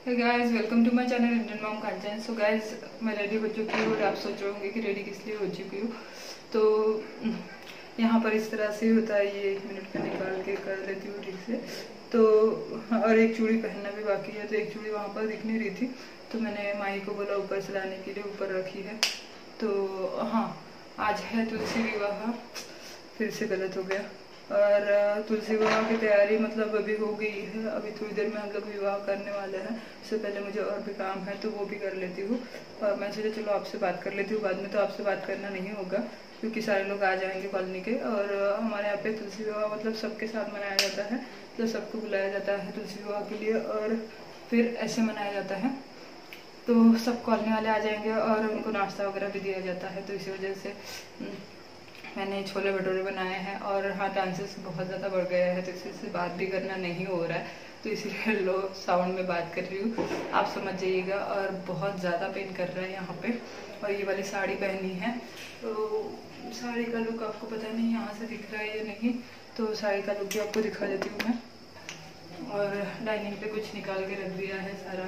Hey guys, welcome to my channel Indian mom content. So guys, मैं ready हो चुकी हूँ और आप सोच रहे होंगे कि रेडी किस लिए हो चुकी हूँ। तो यहाँ पर इस तरह से होता है, ये 1 मिनट में निकाल के कर लेती हूँ ठीक से। तो और एक चूड़ी पहनना भी बाकी है, तो एक चूड़ी वहाँ पर दिख नहीं रही थी, तो मैंने माही को बोला ऊपर से लाने के लिए, ऊपर रखी है। तो हाँ, आज है तुलसी विवाह, फिर से गलत हो गया। और तुलसी विवाह की तैयारी मतलब अभी हो गई है, अभी थोड़ी देर में हम लोग विवाह करने वाले हैं। उससे पहले मुझे और भी काम है, तो वो भी कर लेती हूँ। और मैं सोचा चलो आपसे बात कर लेती हूँ, बाद में तो आपसे बात करना नहीं होगा क्योंकि सारे लोग आ जाएंगे कॉलोनी के। और हमारे यहाँ पे तुलसी विवाह मतलब सबके साथ मनाया जाता है, तो सबको बुलाया जाता है तुलसी विवाह के लिए, और फिर ऐसे मनाया जाता है। तो सब कॉलोनी वाले आ जाएंगे और उनको नाश्ता वगैरह भी दिया जाता है। तो इसी वजह से मैंने छोले भटूरे बनाए हैं। और हाँ, डांसेस बहुत ज़्यादा बढ़ गया है, तो इसी से बात भी करना नहीं हो रहा है, तो इसीलिए लो साउंड में बात कर रही हूँ, आप समझ जाइएगा। और बहुत ज़्यादा पेन कर रहा है यहाँ पे। और ये वाली साड़ी पहनी है, तो साड़ी का लुक आपको पता नहीं यहाँ से दिख रहा है या नहीं, तो साड़ी का लुक भी आपको दिखा देती हूँ मैं। और डाइनिंग पे कुछ निकाल के रख दिया है सारा।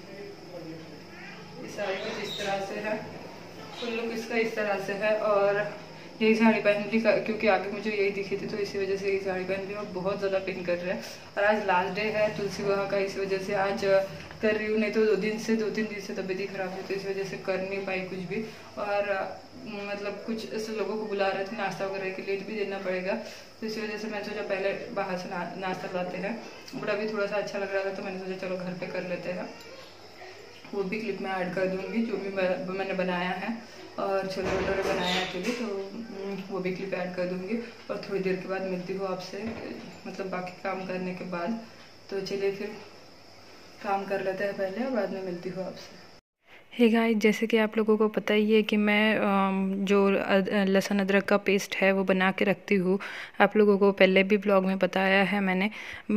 इस साड़ी कुछ इस तरह से है, फुल लुक इसका इस तरह से है। और यही साड़ी पहन ली क्योंकि आगे मुझे यही दिखी थी, तो इसी वजह से यही साड़ी पहन ली। और बहुत ज़्यादा पिन कर रहा है, और आज लास्ट डे है तुलसी विवाह का, इसी वजह से आज कर रही हूँ। नहीं तो 2-3 दिन से तबीयत ही खराब है, तो इस वजह से कर नहीं पाई कुछ भी। और मतलब कुछ ऐसे लोगों को बुला रहे थे नाश्ता वगैरह के लिए, भी देना पड़ेगा, तो इसी वजह से मैं सोचा पहले बाहर से नाश्ता लाते हैं। बट अभी थोड़ा सा अच्छा लग रहा था, तो मैंने सोचा चलो घर पे कर लेते हैं। वो भी क्लिप में ऐड कर दूँगी जो भी मैंने बनाया है। और छोले भटूरे बनाए हैं एक्चुअली, तो वो भी क्लिप ऐड कर दूँगी। और थोड़ी देर के बाद मिलती हूँ आपसे, मतलब बाकी काम करने के बाद। तो चलिए फिर काम कर लेते हैं पहले, और बाद में मिलती हूँ आपसे। हे गाइस, जैसे कि आप लोगों को पता ही है कि मैं जो लहसुन अदरक का पेस्ट है वो बना के रखती हूँ। आप लोगों को पहले भी ब्लॉग में बताया है मैंने।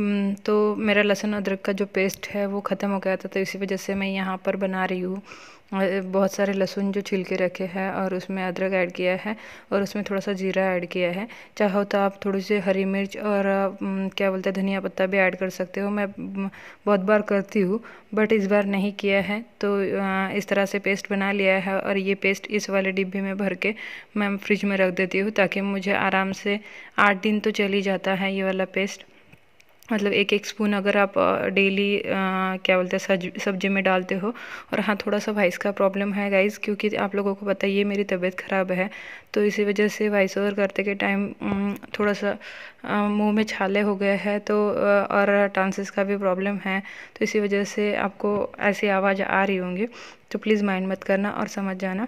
तो मेरा लहसुन अदरक का जो पेस्ट है वो ख़त्म हो गया था, तो इसी वजह से मैं यहाँ पर बना रही हूँ। बहुत सारे लहसुन जो छिल के रखे हैं और उसमें अदरक ऐड किया है, और उसमें थोड़ा सा जीरा ऐड किया है। चाहो तो आप थोड़ी सी हरी मिर्च और क्या बोलते हैं धनिया पत्ता भी ऐड कर सकते हो। मैं बहुत बार करती हूँ, बट इस बार नहीं किया है। तो इस तरह से पेस्ट बना लिया है, और ये पेस्ट इस वाले डिब्बे में भर के मैं फ्रिज में रख देती हूँ, ताकि मुझे आराम से 8 दिन तो चल ही जाता है ये वाला पेस्ट। मतलब एक एक स्पून अगर आप डेली क्या बोलते हैं सब्जी में डालते हो। और हाँ, थोड़ा सा वॉइस का प्रॉब्लम है गाइस, क्योंकि आप लोगों को पता ही है मेरी तबीयत ख़राब है, तो इसी वजह से वॉइस ओवर करते के टाइम थोड़ा सा मुंह में छाले हो गए हैं, तो और टांसिस का भी प्रॉब्लम है, तो इसी वजह से आपको ऐसी आवाज़ आ रही होंगी। तो प्लीज़ माइंड मत करना और समझ जाना।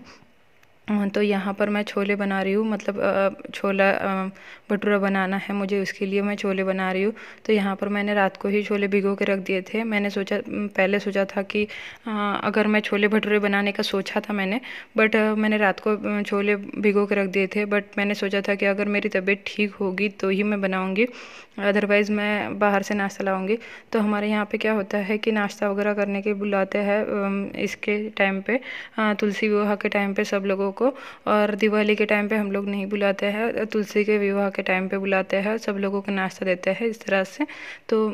तो यहाँ पर मैं छोले बना रही हूँ, मतलब छोला भटूरा बनाना है मुझे, उसके लिए मैं छोले बना रही हूँ। तो यहाँ पर मैंने रात को ही छोले भिगो के रख दिए थे। मैंने सोचा पहले सोचा था कि अगर मैं छोले भटूरे बनाने का सोचा था मैंने, बट मैंने रात को छोले भिगो के रख दिए थे। बट मैंने सोचा था कि अगर मेरी तबीयत ठीक होगी तो ही मैं बनाऊँगी, अदरवाइज़ मैं बाहर से नाश्ता लाऊंगी। तो हमारे यहाँ पे क्या होता है कि नाश्ता वगैरह करने के बुलाते हैं इसके टाइम पे, तुलसी विवाह के टाइम पे सब लोगों को। और दिवाली के टाइम पे हम लोग नहीं बुलाते हैं, तुलसी के विवाह के टाइम पे बुलाते हैं, सब लोगों को नाश्ता देते हैं इस तरह से। तो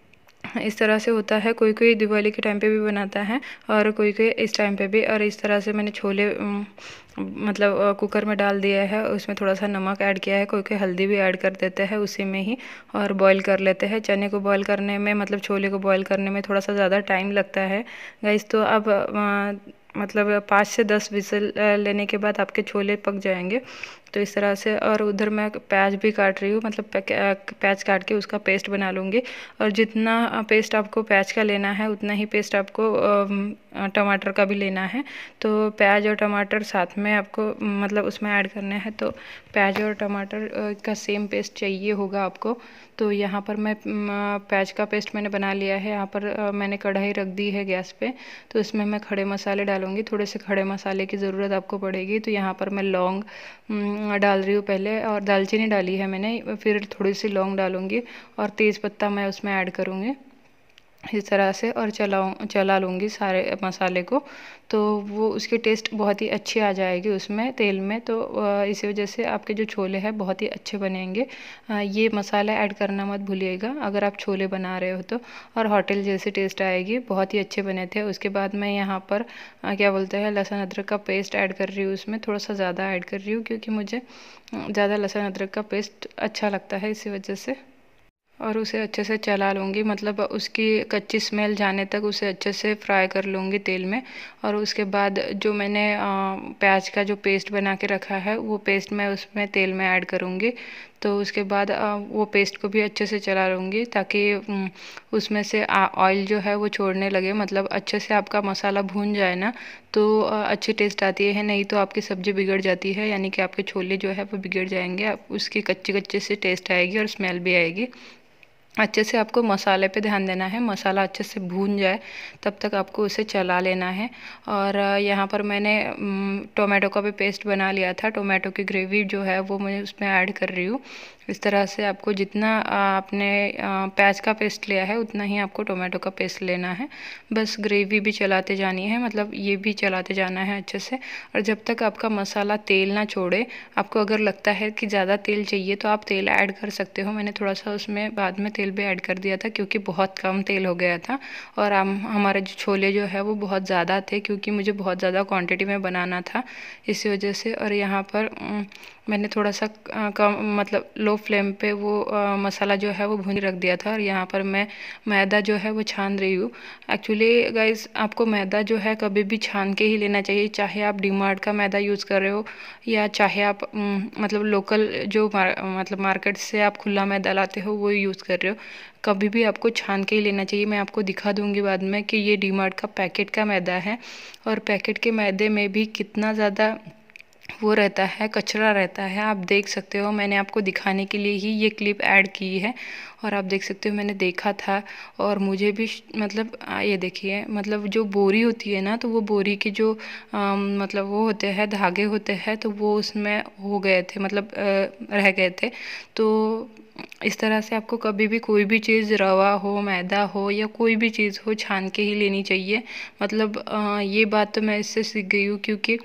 इस तरह से होता है, कोई कोई दिवाली के टाइम पे भी बनाता है और कोई कोई इस टाइम पे भी। और इस तरह से मैंने छोले मतलब कुकर में डाल दिया है, उसमें थोड़ा सा नमक ऐड किया है, कोई कोई हल्दी भी ऐड कर देते हैं उसी में ही, और बॉईल कर लेते हैं। चने को बॉईल करने में, मतलब छोले को बॉईल करने में थोड़ा सा ज़्यादा टाइम लगता है गाइस। तो अब मतलब 5 से 10 विसल लेने के बाद आपके छोले पक जाएंगे, तो इस तरह से। और उधर मैं प्याज भी काट रही हूँ, मतलब प्याज काट के उसका पेस्ट बना लूँगी। और जितना पेस्ट आपको प्याज का लेना है उतना ही पेस्ट आपको टमाटर का भी लेना है। तो प्याज और टमाटर साथ में आपको मतलब उसमें ऐड करना है, तो प्याज और टमाटर का सेम पेस्ट चाहिए होगा आपको। तो यहाँ पर मैं प्याज का पेस्ट मैंने बना लिया है। यहाँ पर मैंने कढ़ाई रख दी है गैस पे, तो इसमें मैं खड़े मसाले डालूँगी। थोड़े से खड़े मसाले की ज़रूरत आपको पड़ेगी, तो यहाँ पर मैं लौंग डाल रही हूँ पहले, और दालचीनी डाली है मैंने, फिर थोड़ी सी लौंग डालूँगी, और तेज़ पत्ता मैं उसमें ऐड करूँगी। इस तरह से और चला लूँगी सारे मसाले को, तो वो उसकी टेस्ट बहुत ही अच्छी आ जाएगी उसमें तेल में। तो इसी वजह से आपके जो छोले हैं बहुत ही अच्छे बनेंगे। ये मसाला ऐड करना मत भूलिएगा अगर आप छोले बना रहे हो तो, और होटल जैसी टेस्ट आएगी। बहुत ही अच्छे बने थे। उसके बाद मैं यहाँ पर क्या बोलते हैं लहसुन अदरक का पेस्ट ऐड कर रही हूँ। उसमें थोड़ा सा ज़्यादा ऐड कर रही हूँ क्योंकि मुझे ज़्यादा लहसुन अदरक का पेस्ट अच्छा लगता है, इसी वजह से। और उसे अच्छे से चला लूँगी, मतलब उसकी कच्ची स्मेल जाने तक उसे अच्छे से फ्राई कर लूँगी तेल में। और उसके बाद जो मैंने प्याज का जो पेस्ट बना के रखा है वो पेस्ट मैं उसमें तेल में ऐड करूँगी। तो उसके बाद वो पेस्ट को भी अच्छे से चला लूँगी ताकि उसमें से ऑयल जो है वो छोड़ने लगे, मतलब अच्छे से आपका मसाला भून जाए ना तो अच्छी टेस्ट आती है। नहीं तो आपकी सब्ज़ी बिगड़ जाती है, यानी कि आपके छोले जो है वो बिगड़ जाएंगे, आप उसकी कच्ची कच्ची सी टेस्ट आएगी और स्मेल भी आएगी। अच्छे से आपको मसाले पे ध्यान देना है, मसाला अच्छे से भून जाए तब तक आपको उसे चला लेना है। और यहाँ पर मैंने टोमेटो का भी पेस्ट बना लिया था। टोमेटो की ग्रेवी जो है वो मैं उसमें ऐड कर रही हूँ। इस तरह से आपको जितना आपने प्याज का पेस्ट लिया है उतना ही आपको टोमेटो का पेस्ट लेना है। बस ग्रेवी भी चलाते जानी है, मतलब ये भी चलाते जाना है अच्छे से। और जब तक आपका मसाला तेल ना छोड़े, आपको अगर लगता है कि ज़्यादा तेल चाहिए तो आप तेल ऐड कर सकते हो। मैंने थोड़ा सा उसमें बाद में तेल भी ऐड कर दिया था क्योंकि बहुत कम तेल हो गया था। और हमारे जो छोले जो है वो बहुत ज़्यादा थे क्योंकि मुझे बहुत ज़्यादा क्वांटिटी में बनाना था, इसी वजह से। और यहाँ पर मैंने थोड़ा सा कम, मतलब लो फ्लेम पे वो मसाला जो है वो भून रख दिया था। और यहाँ पर मैं मैदा जो है वो छान रही हूँ। एक्चुअली गाइस आपको मैदा जो है कभी भी छान के ही लेना चाहिए, चाहे आप डीमार्ट का मैदा यूज़ कर रहे हो या चाहे आप मतलब लोकल जो मतलब मार्केट से आप खुला मैदा लाते हो वो यूज़ कर रहे हो। कभी भी आपको छान के ही लेना चाहिए। मैं आपको दिखा दूंगी बाद में कि ये डीमार्ट का पैकेट का मैदा है, और पैकेट के मैदे में भी कितना ज़्यादा वो रहता है, कचरा रहता है। आप देख सकते हो, मैंने आपको दिखाने के लिए ही ये क्लिप ऐड की है। और आप देख सकते हो मैंने देखा था और मुझे भी मतलब ये देखिए, मतलब जो बोरी होती है ना, तो वो बोरी की जो मतलब वो होते हैं धागे होते हैं, तो वो उसमें हो गए थे, मतलब रह गए थे। तो इस तरह से आपको कभी भी कोई भी चीज़, रवा हो, मैदा हो या कोई भी चीज़ हो, छान के ही लेनी चाहिए। मतलब ये बात तो मैं इससे सीख गई हूँ क्योंकि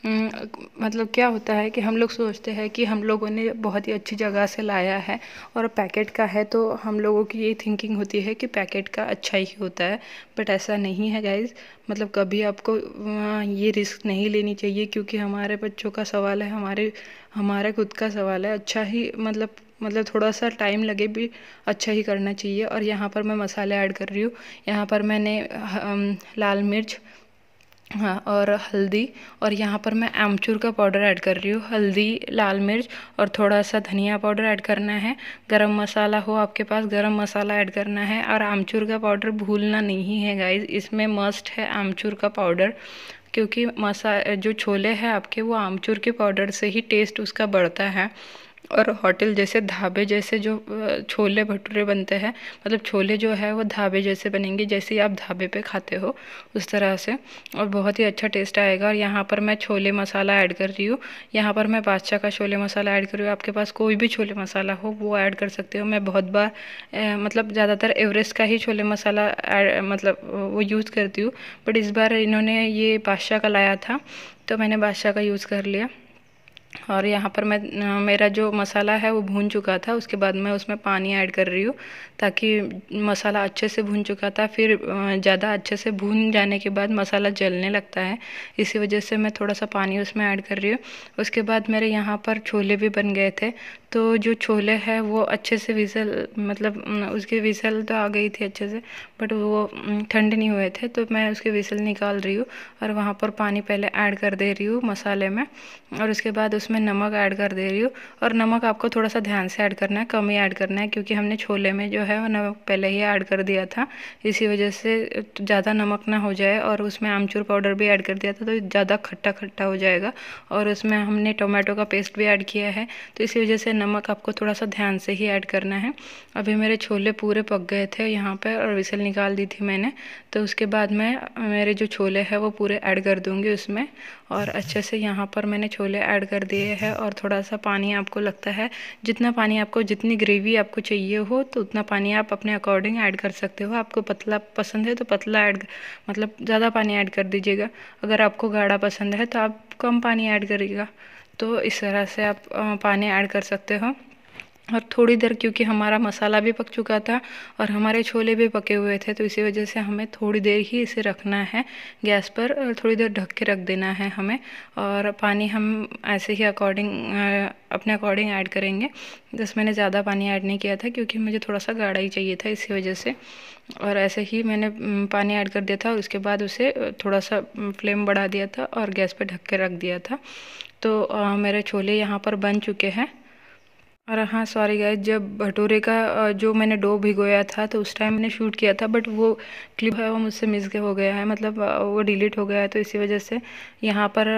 मतलब क्या होता है कि हम लोग सोचते हैं कि हम लोगों ने बहुत ही अच्छी जगह से लाया है और पैकेट का है, तो हम लोगों की ये थिंकिंग होती है कि पैकेट का अच्छा ही होता है। बट ऐसा नहीं है गाइज़। मतलब कभी आपको ये रिस्क नहीं लेनी चाहिए क्योंकि हमारे बच्चों का सवाल है, हमारे खुद का सवाल है। अच्छा ही मतलब थोड़ा सा टाइम लगे भी अच्छा ही करना चाहिए। और यहाँ पर मैं मसाले ऐड कर रही हूँ। यहाँ पर मैंने लाल मिर्च, हाँ, और हल्दी, और यहाँ पर मैं आमचूर का पाउडर ऐड कर रही हूँ। हल्दी, लाल मिर्च और थोड़ा सा धनिया पाउडर ऐड करना है। गरम मसाला हो आपके पास, गरम मसाला ऐड करना है। और आमचूर का पाउडर भूलना नहीं है गाइज, इसमें मस्ट है आमचूर का पाउडर, क्योंकि जो छोले हैं आपके वो आमचूर के पाउडर से ही टेस्ट उसका बढ़ता है। और होटल जैसे, ढाबे जैसे जो छोले भटूरे बनते हैं, मतलब छोले जो है वो ढाबे जैसे बनेंगे, जैसे ही आप ढाबे पे खाते हो उस तरह से, और बहुत ही अच्छा टेस्ट आएगा। और यहाँ पर मैं छोले मसाला ऐड कर रही हूँ। यहाँ पर मैं बादशाह का छोले मसाला ऐड कर रही हूँ। आपके पास कोई भी छोले मसाला हो वो ऐड कर सकते हो। मैं बहुत बार मतलब ज़्यादातर एवरेस्ट का ही छोले मसाला मतलब वो यूज़ करती हूँ, बट इस बार इन्होंने ये बादशाह का लाया था तो मैंने बादशाह का यूज़ कर लिया। और यहाँ पर मैं मेरा जो मसाला है वो भून चुका था, उसके बाद मैं उसमें पानी ऐड कर रही हूँ ताकि मसाला अच्छे से भून चुका था। फिर ज़्यादा अच्छे से भून जाने के बाद मसाला जलने लगता है, इसी वजह से मैं थोड़ा सा पानी उसमें ऐड कर रही हूँ। उसके बाद मेरे यहाँ पर छोले भी बन गए थे। तो जो छोले हैं वो अच्छे से विसल, मतलब उसकी विसल तो आ गई थी अच्छे से, बट वो ठंडे नहीं हुए थे, तो मैं उसके विसल निकाल रही हूँ। और वहाँ पर पानी पहले ऐड कर दे रही हूँ मसाले में, और उसके बाद उसमें नमक ऐड कर दे रही हूँ। और नमक आपको थोड़ा सा ध्यान से ऐड करना है, कम ही ऐड करना है, क्योंकि हमने छोले में जो है वो नमक पहले ही ऐड कर दिया था। इसी वजह से ज़्यादा नमक ना हो जाए, और उसमें आमचूर पाउडर भी ऐड कर दिया था तो ज़्यादा खट्टा खट्टा हो जाएगा। और उसमें हमने टोमेटो का पेस्ट भी ऐड किया है, तो इसी वजह से नमक आपको थोड़ा सा ध्यान से ही ऐड करना है। अभी मेरे छोले पूरे पक गए थे यहाँ पर और विसल निकाल दी थी मैंने। तो उसके बाद मैं मेरे जो छोले हैं वो पूरे ऐड कर दूँगी उसमें, और अच्छे से यहाँ पर मैंने छोले ऐड कर दिए हैं। और थोड़ा सा पानी आपको लगता है, जितना पानी आपको, जितनी ग्रेवी आपको चाहिए हो तो उतना पानी आप अपने अकॉर्डिंग ऐड कर सकते हो। आपको पतला पसंद है तो पतला ऐड, मतलब ज़्यादा पानी ऐड कर दीजिएगा। अगर आपको गाढ़ा पसंद है तो आप कम पानी ऐड करिएगा। तो इस तरह से आप पानी ऐड कर सकते हो। और थोड़ी देर, क्योंकि हमारा मसाला भी पक चुका था और हमारे छोले भी पके हुए थे, तो इसी वजह से हमें थोड़ी देर ही इसे रखना है गैस पर, और थोड़ी देर ढक के रख देना है हमें। और पानी हम ऐसे ही अपने अकॉर्डिंग ऐड करेंगे। जैसे मैंने ज़्यादा पानी ऐड नहीं किया था क्योंकि मुझे थोड़ा सा गाढ़ा ही चाहिए था, इसी वजह से। और ऐसे ही मैंने पानी ऐड कर दिया था। उसके बाद उसे थोड़ा सा फ्लेम बढ़ा दिया था और गैस पर ढक के रख दिया था। तो मेरे छोले यहाँ पर बन चुके हैं। और हाँ, सॉरी गाइस, जब भटूरे का जो मैंने डो भिगोया था तो उस टाइम मैंने शूट किया था, बट वो क्लिप है वो मुझसे मिस हो गया है, मतलब वो डिलीट हो गया है। तो इसी वजह से यहाँ पर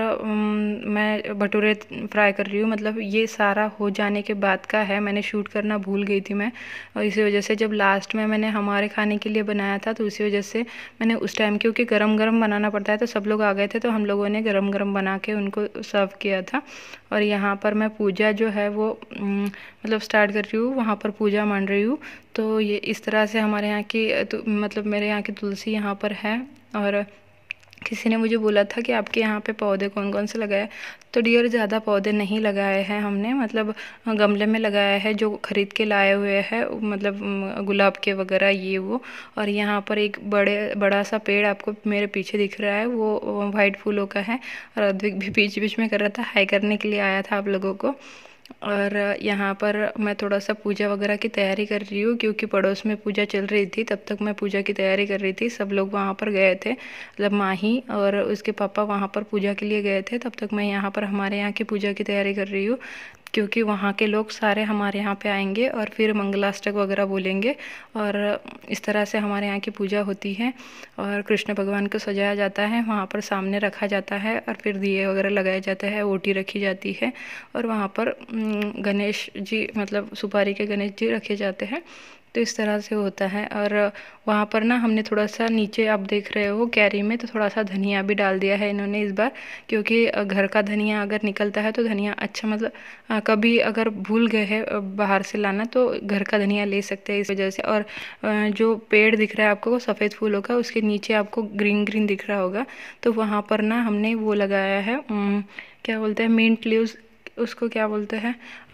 मैं भटूरे फ्राई कर रही हूँ। मतलब ये सारा हो जाने के बाद का है, मैंने शूट करना भूल गई थी मैं। और इसी वजह से जब लास्ट में मैंने हमारे खाने के लिए बनाया था तो इसी वजह से मैंने उस टाइम, क्योंकि गरम गरम बनाना पड़ता है, तो सब लोग आ गए थे तो हम लोगों ने गरम गरम बना के उनको सर्व किया था। और यहाँ पर मैं पूजा जो है वो मतलब स्टार्ट कर रही हूँ, वहाँ पर पूजा मान रही हूँ। तो ये इस तरह से हमारे यहाँ की तो मतलब मेरे यहाँ की तुलसी यहाँ पर है। और किसी ने मुझे बोला था कि आपके यहाँ पे पौधे कौन कौन से लगाए, तो डियर ज़्यादा पौधे नहीं लगाए हैं हमने, मतलब गमले में लगाया है जो ख़रीद के लाए हुए हैं, मतलब गुलाब के वगैरह ये वो। और यहाँ पर एक बड़ा सा पेड़ आपको मेरे पीछे दिख रहा है, वो वाइट फूलों का है। और अद्विक भी बीच बीच में कर रहा था, हाई करने के लिए आया था आप लोगों को। और यहाँ पर मैं थोड़ा सा पूजा वगैरह की तैयारी कर रही हूँ, क्योंकि पड़ोस में पूजा चल रही थी, तब तक मैं पूजा की तैयारी कर रही थी। सब लोग वहाँ पर गए थे, मतलब माही और उसके पापा वहाँ पर पूजा के लिए गए थे, तब तक मैं यहाँ पर हमारे यहाँ की पूजा की तैयारी कर रही हूँ। क्योंकि वहाँ के लोग सारे हमारे यहाँ पे आएंगे और फिर मंगलाष्टक वगैरह बोलेंगे। और इस तरह से हमारे यहाँ की पूजा होती है। और कृष्ण भगवान को सजाया जाता है, वहाँ पर सामने रखा जाता है, और फिर दिए वगैरह लगाए जाते हैं, ओटी रखी जाती है। और वहाँ पर गणेश जी, मतलब सुपारी के गणेश जी रखे जाते हैं। तो इस तरह से होता है। और वहाँ पर ना हमने थोड़ा सा नीचे, आप देख रहे हो कैरी में, तो थोड़ा सा धनिया भी डाल दिया है इन्होंने इस बार, क्योंकि घर का धनिया अगर निकलता है तो धनिया अच्छा, मतलब कभी अगर भूल गए हैं बाहर से लाना तो घर का धनिया ले सकते हैं, इस वजह से। और जो पेड़ दिख रहा है आपको सफ़ेद फूलों का, उसके नीचे आपको ग्रीन ग्रीन दिख रहा होगा, तो वहाँ पर ना हमने वो लगाया है, क्या बोलते हैं, मिंट लीव्स, उसको क्या बोलते हैं,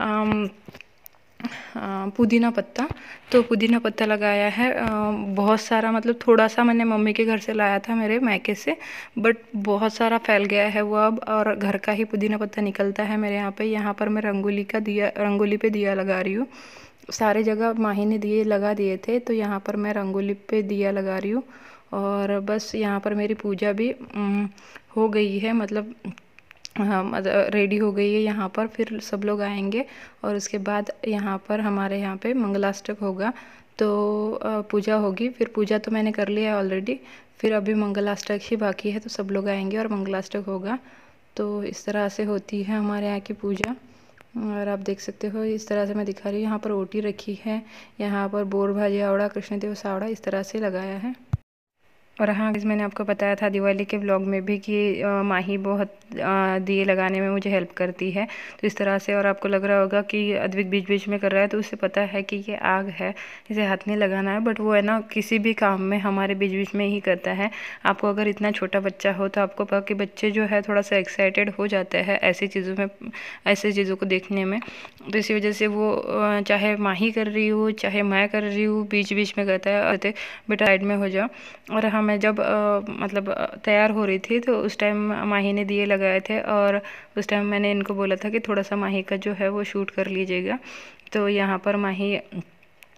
पुदीना पत्ता। तो पुदीना पत्ता लगाया है बहुत सारा, मतलब थोड़ा सा मैंने मम्मी के घर से लाया था, मेरे मायके से, बट बहुत सारा फैल गया है वो अब। और घर का ही पुदीना पत्ता निकलता है मेरे यहाँ पे। यहाँ पर मैं रंगोली पे दिया लगा रही हूँ। सारे जगह माही ने दिए लगा दिए थे, तो यहाँ पर मैं रंगोली पे दिया लगा रही हूँ। और बस यहाँ पर मेरी पूजा भी हो गई है, मतलब हाँ, मतलब रेडी हो गई है। यहाँ पर फिर सब लोग आएंगे और उसके बाद यहाँ पर हमारे यहाँ पे मंगलाष्टक होगा, तो पूजा होगी। फिर पूजा तो मैंने कर लिया है ऑलरेडी, फिर अभी मंगलाष्टक ही बाकी है, तो सब लोग आएंगे और मंगलाष्टक होगा। तो इस तरह से होती है हमारे यहाँ की पूजा। और आप देख सकते हो इस तरह से मैं दिखा रही हूँ। यहाँ पर ओटी रखी है, यहाँ पर बोर भाजी आवड़ा, कृष्णदेव सावड़ा, इस तरह से लगाया है। और हाँ, मैंने आपको बताया था दिवाली के व्लॉग में भी कि माही बहुत दिए लगाने में मुझे हेल्प करती है, तो इस तरह से। और आपको लग रहा होगा कि अद्विक बीच बीच में कर रहा है, तो उससे पता है कि ये आग है, इसे हाथ नहीं लगाना है, बट वो है ना किसी भी काम में हमारे बीच बीच में ही करता है। आपको अगर इतना छोटा बच्चा हो तो आपको पता कि बच्चे जो है थोड़ा सा एक्साइटेड हो जाते हैं ऐसी चीज़ों में, ऐसी चीज़ों को देखने में। तो इसी वजह से वो चाहे माही कर रही हो चाहे मैं कर रही हूँ, बीच बीच में कहता है बेटा साइड में हो जाओ। और हाँ, मैं जब मतलब तैयार हो रही थी तो उस टाइम माही ने दिए लगाए थे, और उस टाइम मैंने इनको बोला था कि थोड़ा सा माही का जो है वो शूट कर लीजिएगा। तो यहाँ पर माही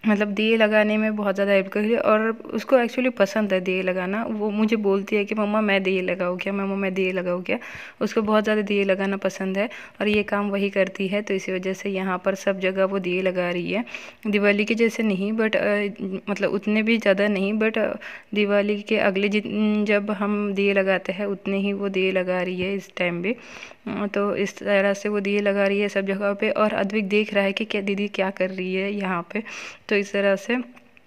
मतलब दिए लगाने में बहुत ज़्यादा हेल्प करी और उसको एक्चुअली पसंद है दिए लगाना। वो मुझे बोलती है कि मम्मा मैं दिए लगाऊँ क्या, मम्मा मैं दिए लगाऊँ क्या। उसको बहुत ज़्यादा दिए लगाना पसंद है और ये काम वही करती है, तो इसी वजह से यहाँ पर सब जगह वो दिए लगा रही है। दिवाली के जैसे नहीं बट मतलब उतने भी ज़्यादा नहीं, बट दिवाली के अगले जब हम दिए लगाते हैं उतने ही वो दिए लगा रही है इस टाइम भी। तो इस तरह से वो दिए लगा रही है सब जगह पे और अद्विक देख रहा है कि क्या दीदी क्या कर रही है यहाँ पे। तो इस तरह से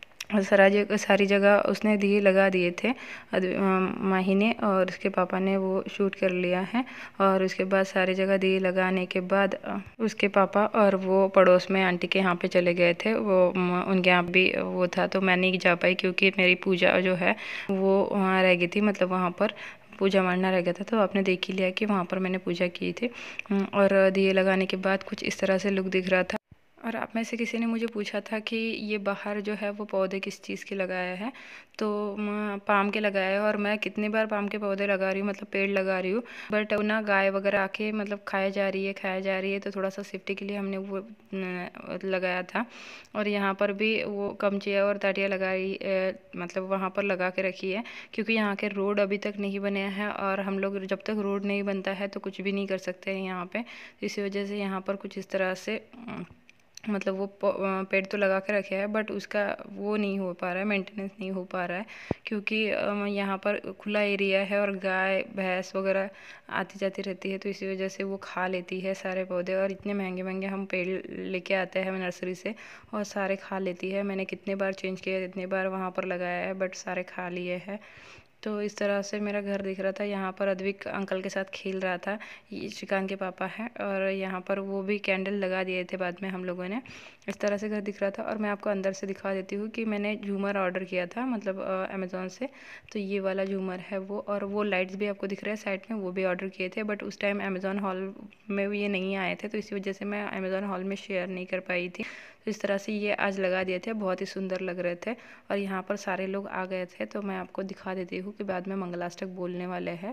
सारी जगह उसने दिए लगा दिए थे माही ने, और उसके पापा ने वो शूट कर लिया है। और उसके बाद सारी जगह दिए लगाने के बाद उसके पापा और वो पड़ोस में आंटी के यहाँ पे चले गए थे, वो उनके यहाँ भी वो था, तो मैं नहीं जा पाई क्योंकि मेरी पूजा जो है वो वहाँ रह गई थी, मतलब वहाँ पर पूजा मारना रह गया था। तो आपने देख ही लिया कि वहाँ पर मैंने पूजा की थी। और दिए लगाने के बाद कुछ इस तरह से लुक दिख रहा था। और आप में से किसी ने मुझे पूछा था कि ये बाहर जो है वो पौधे किस चीज़ के लगाया है, तो पाम के लगाया है। और मैं कितनी बार पाम के पौधे लगा रही हूँ, मतलब पेड़ लगा रही हूँ, बट ना गाय वगैरह आके मतलब खाया जा रही है, तो थोड़ा सा सेफ्टी के लिए हमने वो लगाया था। और यहाँ पर भी वो कमचिया और ताटिया लगाई, मतलब वहाँ पर लगा के रखी है, क्योंकि यहाँ के रोड अभी तक नहीं बने हैं और हम लोग जब तक रोड नहीं बनता है तो कुछ भी नहीं कर सकते हैं यहाँ पे। इसी वजह से यहाँ पर कुछ इस तरह से मतलब वो पेड़ तो लगा के रखे हैं, बट उसका वो नहीं हो पा रहा है, मेंटेनेंस नहीं हो पा रहा है, क्योंकि यहाँ पर खुला एरिया है और गाय भैंस वगैरह आती जाती रहती है, तो इसी वजह से वो खा लेती है सारे पौधे। और इतने महंगे महंगे हम पेड़ लेके आते हैं नर्सरी से और सारे खा लेती है। मैंने कितने बार चेंज किया, कितने बार वहाँ पर लगाया है, बट सारे खा लिए हैं। तो इस तरह से मेरा घर दिख रहा था। यहाँ पर अद्विक अंकल के साथ खेल रहा था, ये श्रीकांत के पापा हैं, और यहाँ पर वो भी कैंडल लगा दिए थे बाद में हम लोगों ने। इस तरह से घर दिख रहा था। और मैं आपको अंदर से दिखा देती हूँ कि मैंने झूमर ऑर्डर किया था, मतलब अमेज़ॉन से। तो ये वाला झूमर है वो, और वो लाइट्स भी आपको दिख रहे हैं साइड में, वो भी ऑर्डर किए थे, बट उस टाइम अमेज़ॉन हॉल में ये नहीं आए थे, तो इसी वजह से मैं अमेज़ॉन हॉल में शेयर नहीं कर पाई थी। तो इस तरह से ये आज लगा दिए थे, बहुत ही सुंदर लग रहे थे। और यहाँ पर सारे लोग आ गए थे, तो मैं आपको दिखा देती हूँ कि बाद में मंगलाष्टक बोलने वाले हैं।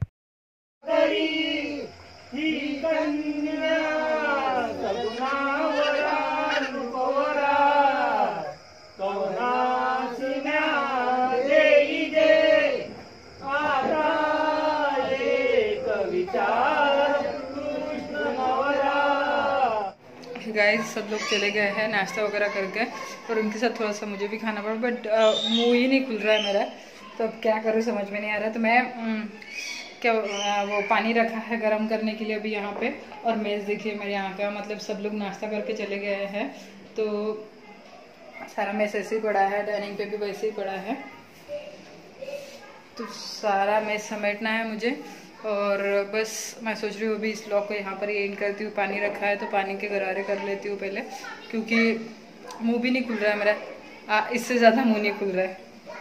गाइस सब लोग चले गए हैं नाश्ता वगैरह करके, और उनके साथ थोड़ा सा मुझे भी खाना पड़ा, बट मुंह ही नहीं खुल रहा है मेरा, तो अब क्या करूँ समझ में नहीं आ रहा। तो मैं क्या वो पानी रखा है गर्म करने के लिए अभी यहाँ पे, और मेज़ देखिए मेरे यहाँ का, मतलब सब लोग नाश्ता करके चले गए हैं, तो सारा मेज़ ऐसे ही पड़ा है, डाइनिंग पे भी वैसे ही पड़ा है, तो सारा मेज़ समेटना है मुझे। और बस मैं सोच रही हूँ अभी इस ब्लॉग को यहाँ पर ही एंड करती हूँ। पानी रखा है तो पानी के गरारे कर लेती हूँ पहले, क्योंकि मुंह भी नहीं खुल रहा है मेरा, इससे ज़्यादा मुंह नहीं खुल रहा है।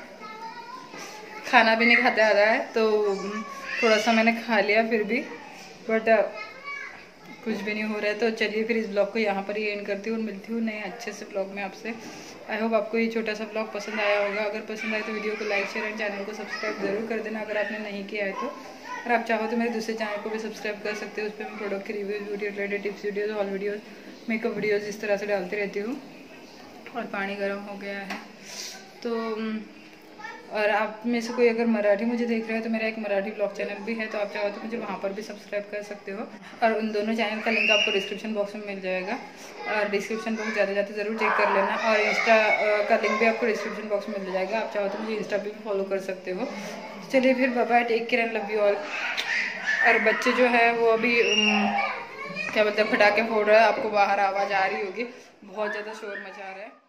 खाना भी नहीं खाते आ रहा है, तो थोड़ा सा मैंने खा लिया फिर भी, बट कुछ भी नहीं हो रहा है। तो चलिए फिर इस ब्लॉग को यहाँ पर ही एंड करती हूँ और मिलती हूँ नए अच्छे से ब्लॉग में आपसे। आई होप आपको ये छोटा सा ब्लॉग पसंद आया होगा। अगर पसंद आए तो वीडियो को लाइक शेयर एंड चैनल को सब्सक्राइब जरूर कर देना अगर आपने नहीं किया है तो। अगर आप चाहो तो मेरे दूसरे चैनल को भी सब्सक्राइब कर सकते हो, उस पर मैं प्रोडक्ट के reviews, video related tips videos, haul videos, makeup videos इस तरह से डालती रहती हूँ। और पानी गर्म हो गया है तो, और आप में से कोई अगर मराठी मुझे देख रहे हो तो मेरा एक मराठी ब्लॉग चैनल भी है, तो आप चाहो तो मुझे वहाँ पर भी सब्सक्राइब कर सकते हो। और उन दोनों चैनल का लिंक आपको डिस्क्रिप्शन बॉक्स में मिल जाएगा, और डिस्क्रिप्शन बॉक्स जाते ज़रूर चेक कर लेना। और इंस्टा का लिंक भी आपको डिस्क्रिप्शन बॉक्स में मिल जाएगा, आप चाहो तो मुझे इंस्टा पे भी फॉलो कर सकते हो। चलिए फिर bye bye, take care and love you all. और बच्चे जो है वो अभी क्या बोलते हैं पटाखे फोड़ रहे हैं, आपको बाहर आवाज़ आ रही होगी, बहुत ज़्यादा शोर मचा रहा है।